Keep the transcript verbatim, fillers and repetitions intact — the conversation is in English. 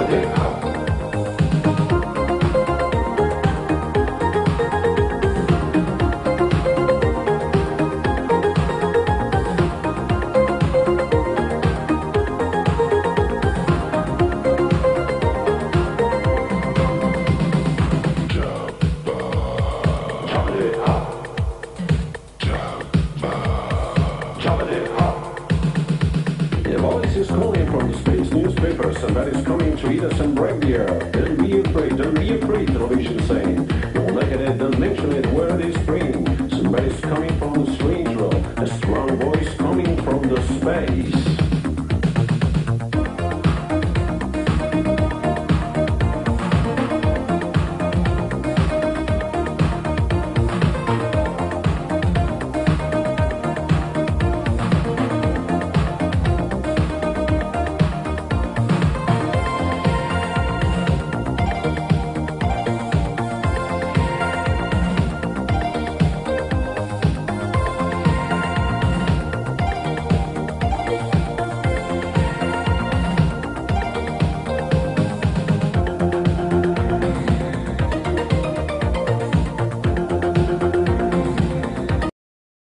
Is calling from the space newspaper. Somebody's coming to eat us and reindeer. Don't be afraid, don't be afraid, television saying. Don't look at it, don't mention it, where they spring. Somebody's coming from the strange world. A strong voice coming from the space.